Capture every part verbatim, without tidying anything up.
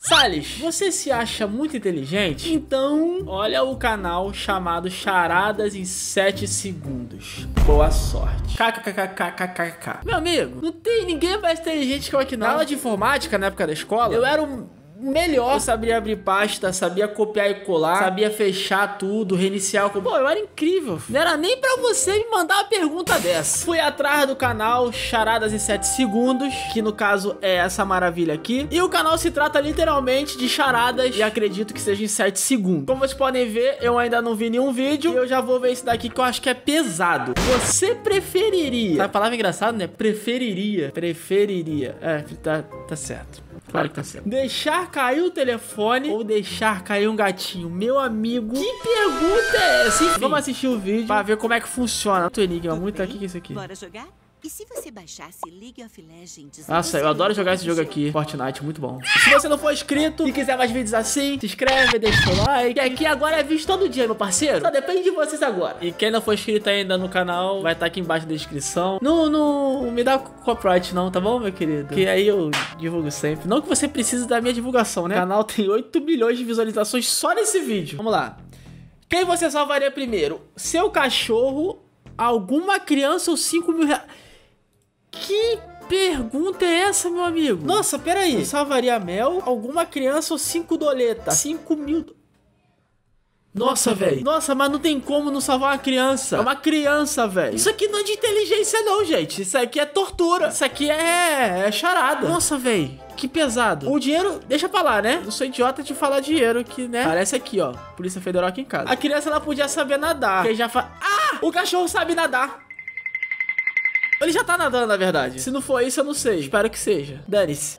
Salles, você se acha muito inteligente? Então, olha o canal chamado Charadas em sete segundos. Boa sorte. KKKKKKK. Meu amigo, não tem ninguém mais inteligente que eu aqui não. Na aula de informática, na época da escola, eu era um... melhor. Eu sabia abrir pasta, sabia copiar e colar, sabia fechar tudo, reiniciar o... Pô, eu era incrível. Não era nem pra você me mandar uma pergunta dessa. Fui atrás do canal Charadas em sete segundos, que no caso é essa maravilha aqui. E o canal se trata literalmente de charadas, e acredito que seja em sete segundos. Como vocês podem ver, eu ainda não vi nenhum vídeo, e eu já vou ver esse daqui que eu acho que é pesado. Você preferiria... A palavra engraçada, né? Preferiria. Preferiria. É, tá, tá certo. Claro que tá certo. Deixar cair o telefone ou deixar cair um gatinho? Meu amigo, que pergunta é essa? Enfim, vamos assistir o vídeo pra ver como é que funciona. Muito enigma, muito aqui, que é isso aqui. Bora jogar? E se você baixasse League of Legends? Nossa, eu adoro jogar esse jogo aqui, Fortnite, muito bom. Se você não for inscrito e quiser mais vídeos assim, se inscreve, deixa o like. Que aqui agora é vídeo todo dia, meu parceiro. Só depende de vocês agora. E quem não for inscrito ainda no canal, vai estar aqui embaixo na descrição. Não, não me dá copyright não, tá bom, meu querido? Que aí eu divulgo sempre. Não que você precise da minha divulgação, né? O canal tem oito milhões de visualizações só nesse vídeo. Vamos lá. Quem você salvaria primeiro? Seu cachorro, alguma criança ou cinco mil reais? Que pergunta é essa, meu amigo? Nossa, peraí. Eu salvaria a Mel, alguma criança ou cinco doletas? cinco mil... Nossa, velho. Nossa, mas não tem como não salvar uma criança. É uma criança, velho. Isso aqui não é de inteligência não, gente. Isso aqui é tortura. Isso aqui é, é charada. Nossa, velho. Que pesado. O dinheiro, deixa pra lá, né? Não sou idiota de falar dinheiro que, né? Parece aqui, ó. Polícia Federal aqui em casa. A criança, ela podia saber nadar. Porque já fa... Ah! O cachorro sabe nadar. Ele já tá nadando, na verdade. Se não for isso, eu não sei. Espero que seja. Dane-se.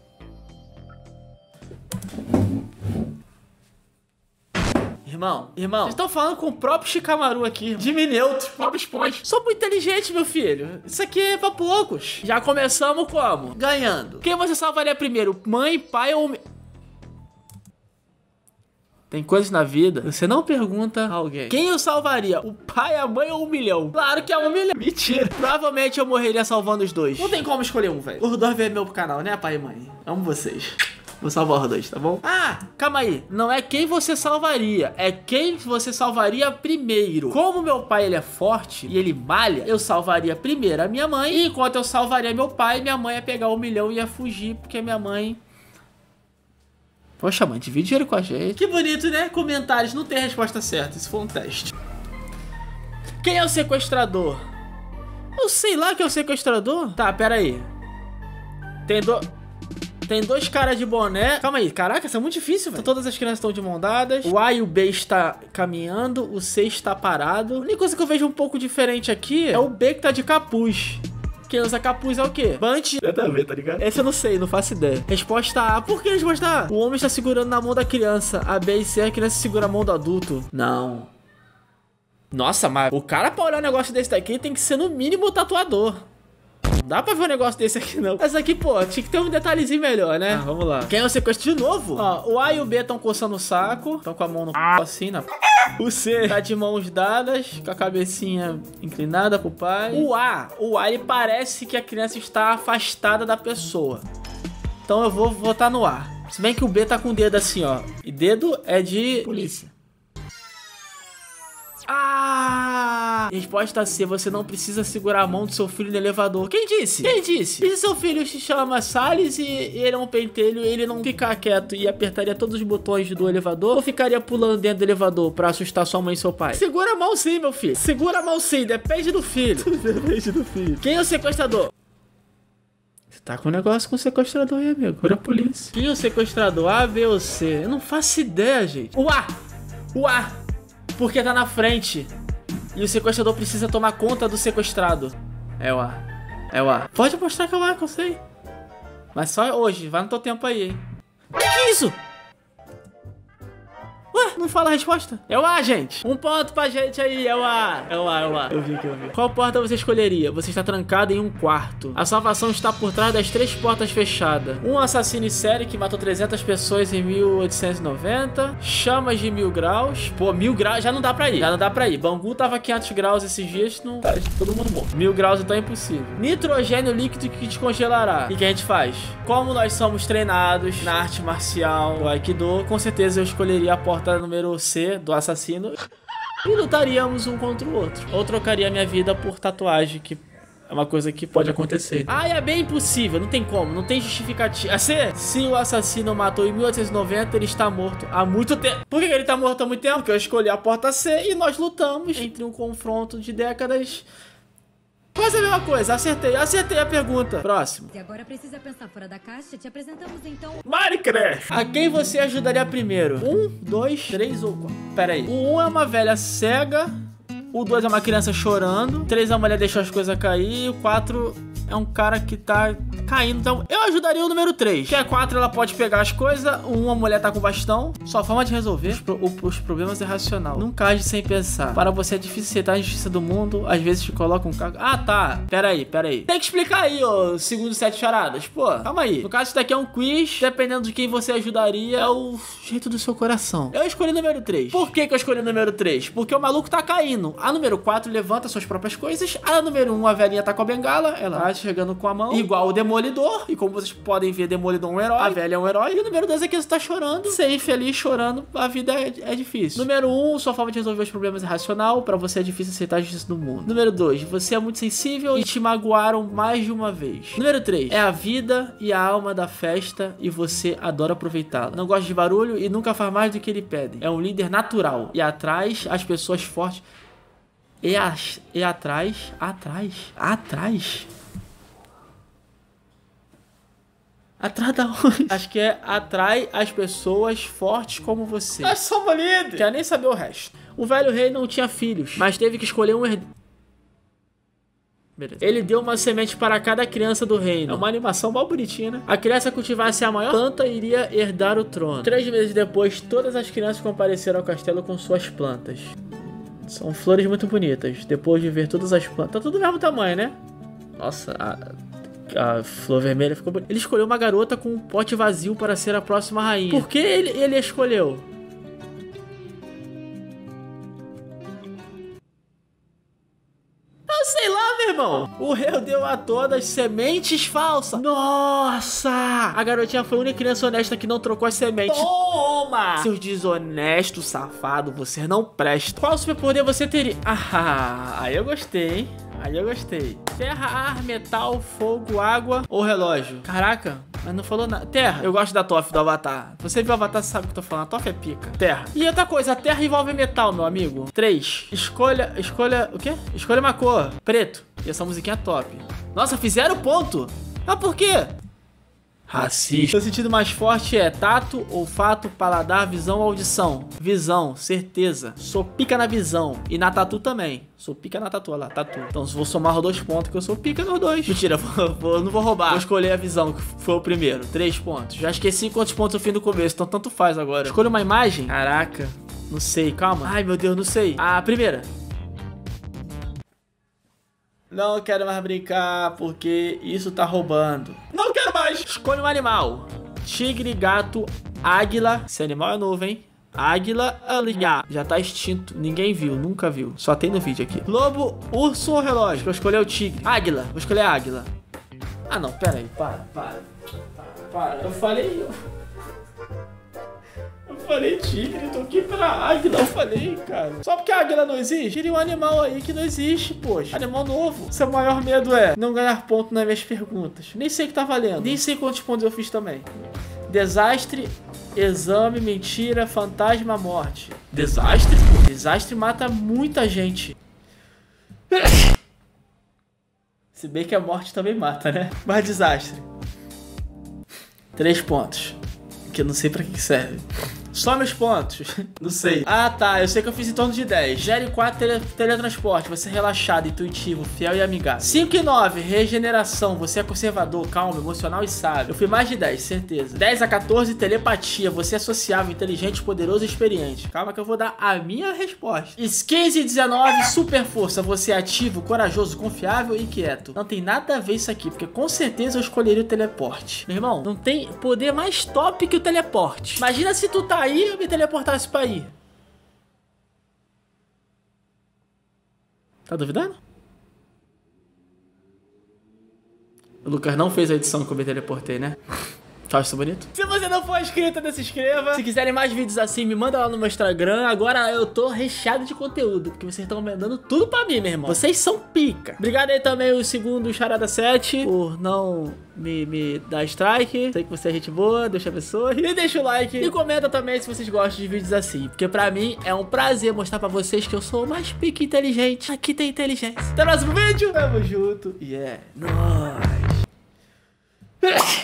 Irmão, irmão, vocês estão falando com o próprio Shikamaru aqui. Jimmy Neutro, Bob Esponja. Sou muito inteligente, meu filho. Isso aqui é pra poucos. Já começamos como? Ganhando. Quem você salvaria primeiro? Mãe, pai ou... Tem coisas na vida, você não pergunta a alguém. Quem eu salvaria? O pai, a mãe ou um milhão? Claro que é um milhão. Mentira. Provavelmente eu morreria salvando os dois. Não tem como escolher um, velho. Os dois vêm meu canal, né, pai e mãe? Amo vocês. Vou salvar os dois, tá bom? Ah, calma aí. Não é quem você salvaria, é quem você salvaria primeiro. Como meu pai, ele é forte e ele malha, eu salvaria primeiro a minha mãe. E enquanto eu salvaria meu pai, minha mãe ia pegar um milhão e ia fugir, porque minha mãe... Poxa, mãe, divide dinheiro com a gente. Que bonito, né? Comentários, não tem resposta certa. Isso foi um teste. Quem é o sequestrador? Eu sei lá quem é o sequestrador. Tá, pera aí. Tem do... Tem dois caras de boné. Calma aí, caraca, isso é muito difícil, velho. Todas as crianças estão de mão dadas. O A e o B está caminhando. O C está parado. A única coisa que eu vejo um pouco diferente aqui é o B que tá de capuz. Quem usa capuz é o quê? Bunch. Nada a ver, tá ligado? Esse eu não sei, não faço ideia. Resposta A. Por que resposta A? O homem está segurando na mão da criança. A, B e C, a criança segura a mão do adulto. Não. Nossa, mas o cara pra olhar um negócio desse daqui tem que ser no mínimo tatuador. Não dá pra ver um negócio desse aqui, não. Essa aqui, pô, tinha que ter um detalhezinho melhor, né? Ah, vamos lá. Quem é o sequestro de novo? Ó, o A e o B estão coçando o saco. Estão com a mão no p... assim, na p... O C tá de mãos dadas, com a cabecinha inclinada pro pai. O A, o A, ele parece que a criança está afastada da pessoa. Então eu vou votar no A. Se bem que o B tá com o dedo assim, ó. E dedo é de polícia. Ah! Resposta C, você não precisa segurar a mão do seu filho no elevador. Quem disse? Quem disse? E se seu filho se chama Salles e ele é um pentelho, ele não ficar quieto e apertaria todos os botões do elevador ou ficaria pulando dentro do elevador pra assustar sua mãe e seu pai? Segura a mão sim, meu filho. Segura a mão sim, depende do filho. Depende do filho. Quem é o sequestrador? Você tá com um negócio com o sequestrador aí, amigo. Cura a polícia. Quem é o sequestrador? A, B ou C? Eu não faço ideia, gente. O A! O A! Porque tá na frente. E o sequestrador precisa tomar conta do sequestrado. É o A. É o A. Pode mostrar que é o A, que eu sei. Mas só hoje. Vai no teu tempo aí, hein. O que, que é isso? Ué, não fala a resposta? É o A, gente. Um ponto pra gente aí, é o A. É o A, é o A. Eu vi que eu vi. Qual porta você escolheria? Você está trancado em um quarto. A salvação está por trás das três portas fechadas. Um assassino em série que matou trezentas pessoas em mil oitocentos e noventa. Chamas de mil graus. Pô, mil graus já não dá pra ir. Já não dá pra ir. Bangu tava quinhentos graus esses dias, não... Tá, todo mundo morto. Mil graus então é impossível. Nitrogênio líquido que te congelará. O que a gente faz? Como nós somos treinados na arte marcial do Aikido, com certeza eu escolheria a porta número C do assassino e lutaríamos um contra o outro. Ou trocaria minha vida por tatuagem, que é uma coisa que pode acontecer. Ah, é bem impossível, não tem como, não tem justificativa. A C, se o assassino matou em mil oitocentos e noventa, ele está morto há muito tempo. Por que ele está morto há muito tempo? Porque eu escolhi a porta C e nós lutamos entre um confronto de décadas. Quase a mesma coisa, acertei, acertei a pergunta. Próximo. Se agora precisa pensar fora da caixa, te apresentamos então... Minecraft! A quem você ajudaria primeiro? Um, dois, três ou quatro? Pera aí. O um é uma velha cega. O dois é uma criança chorando. O três é uma mulher deixou as coisas cair. E o quatro é um cara que tá caindo. Então eu ajudaria o número três. Que a quatro ela pode pegar as coisas. O um a mulher tá com bastão. Só forma de resolver os, pro, os problemas é racional. Nunca age sem pensar. Para você é difícil aceitar a injustiça do mundo. Às vezes te coloca um cargo. Ah, tá. Pera aí, pera aí. Tem que explicar aí, ô segundo sete charadas. Pô, calma aí. No caso, isso daqui é um quiz. Dependendo de quem você ajudaria, é o jeito do seu coração. Eu escolhi o número três. Por que que eu escolhi o número três? Porque o maluco tá caindo. A número quatro levanta suas próprias coisas. A número um, a velhinha tá com a bengala. Ela tá chegando com a mão. Igual o Demolidor. E como vocês podem ver, Demolidor é um herói. A velha é um herói. E o número dois é que você tá chorando. Ser infeliz chorando. A vida é, é difícil. Número um, sua forma de resolver os problemas é racional. Pra você é difícil aceitar a justiça do mundo. Número dois, você é muito sensível e te magoaram mais de uma vez. Número três, é a vida e a alma da festa e você adora aproveitá-la. Não gosta de barulho e nunca faz mais do que ele pede. É um líder natural. E atrás, as pessoas fortes... E, as, e atrás, atrás, atrás. Atrás da onde? Acho que é atrai as pessoas fortes como você. Nós somos líderes. Quer nem saber o resto. O velho rei não tinha filhos, mas teve que escolher um herdeiro. Beleza. Ele deu uma semente para cada criança do reino. É uma animação mal bonitinha, né? A criança cultivasse a maior planta e iria herdar o trono. Três meses depois, todas as crianças compareceram ao castelo com suas plantas. São flores muito bonitas. Depois de ver todas as plantas... Tá tudo do mesmo tamanho, né? Nossa, a, a flor vermelha ficou bonita. Ele escolheu uma garota com um pote vazio para ser a próxima rainha. Por que ele, ele escolheu? Eu sei lá, meu irmão. O rei deu a todas sementes falsas. Nossa! A garotinha foi a única criança honesta que não trocou as sementes. Toma! Seus desonestos, safado, você não presta. Qual superpoder você teria? Ah, aí eu gostei, hein? Aí eu gostei. Terra, ar, metal, fogo, água ou relógio? Caraca, mas não falou nada. Terra, eu gosto da Toph do Avatar. Você viu o Avatar, você sabe o que eu tô falando. A Toph é pica. Terra. E outra coisa, a terra envolve metal, meu amigo. três. Escolha, escolha, o quê? Escolha uma cor. Preto. E essa musiquinha é top. Nossa, fizeram ponto. Ah, por quê? Racista. O sentido mais forte é tato, olfato, paladar, visão ou audição. Visão, certeza. Sou pica na visão. E na tatu também. Sou pica na tatu, olha lá, tatu. Então vou somar os dois pontos que eu sou pica nos dois. Mentira, vou, vou, não vou roubar. Vou escolher a visão, que foi o primeiro. Três pontos. Já esqueci quantos pontos eu fiz no começo, então tanto faz agora. Escolha uma imagem. Caraca, não sei, calma. Ai, meu Deus, não sei. A primeira. Não quero mais brincar porque isso tá roubando. Não quero mais. Escolha um animal. Tigre, gato, águila. Esse animal é novo, hein? Águila, alinhar. Já tá extinto. Ninguém viu, nunca viu. Só tem no vídeo aqui. Lobo, urso ou relógio? Vou escolher o tigre. Águila. Vou escolher a águila. Ah, não. Pera aí. Para, para. Para, para. Eu falei... Eu falei tigre, eu tô aqui pra águila. Eu falei, cara. Só porque a águila não existe, tire um animal aí que não existe, poxa. Animal novo. Seu maior medo é não ganhar ponto nas minhas perguntas. Nem sei o que tá valendo. Nem sei quantos pontos eu fiz também. Desastre, exame, mentira, fantasma, morte. Desastre? Desastre mata muita gente. Se bem que a morte também mata, né? Mas desastre. Três pontos. Que eu não sei pra que serve. Some os pontos. Não sei. Ah, tá. Eu sei que eu fiz em torno de dez. Gere quatro, tele teletransporte. Você é relaxado, intuitivo, fiel e amigável. cinco e nove, regeneração. Você é conservador, calmo, emocional e sábio. Eu fui mais de dez, certeza. dez a quatorze, telepatia. Você é sociável, inteligente, poderoso e experiente. Calma que eu vou dar a minha resposta. quinze e dezenove, super força. Você é ativo, corajoso, confiável e quieto. Não tem nada a ver isso aqui, porque com certeza eu escolheria o teleporte. Meu irmão, não tem poder mais top que o teleporte. Imagina se tu tá aí e eu me teleportasse pra aí. Tá duvidando? O Lucas não fez a edição que eu me teleportei, né? Acho isso bonito. Se você não for inscrito, ainda se inscreva. Se quiserem mais vídeos assim, me manda lá no meu Instagram. Agora eu tô recheado de conteúdo, porque vocês estão mandando tudo pra mim, meu irmão. Vocês são pica. Obrigado aí também o segundo Charada sete por não me, me dar strike. Sei que você é gente boa, Deus te abençoe. E deixa o like e comenta também se vocês gostam de vídeos assim, porque pra mim é um prazer mostrar pra vocês que eu sou o mais pica inteligente. Aqui tem inteligência. Até o próximo vídeo. Tamo junto. E yeah. é nóis.